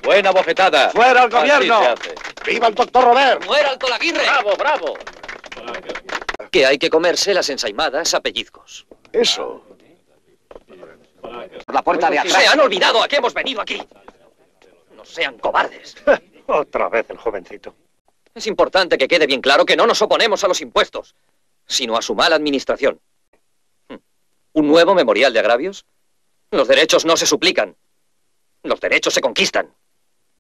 Buena bofetada. ¡Fuera el gobierno! Así se hace. ¡Viva el doctor Robert! ¡Muera el Tolaguirre! ¡Bravo, bravo! Que hay que comerse las ensaimadas a pellizcos. Eso. Por la puerta de atrás. ¡Se han olvidado a qué hemos venido aquí! No sean cobardes. Otra vez el jovencito. Es importante que quede bien claro que no nos oponemos a los impuestos, sino a su mala administración. ¿Un nuevo memorial de agravios? Los derechos no se suplican. Los derechos se conquistan.